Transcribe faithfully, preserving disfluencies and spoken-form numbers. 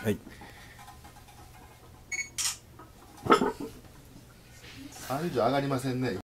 はい。 さん以上上がりませんね。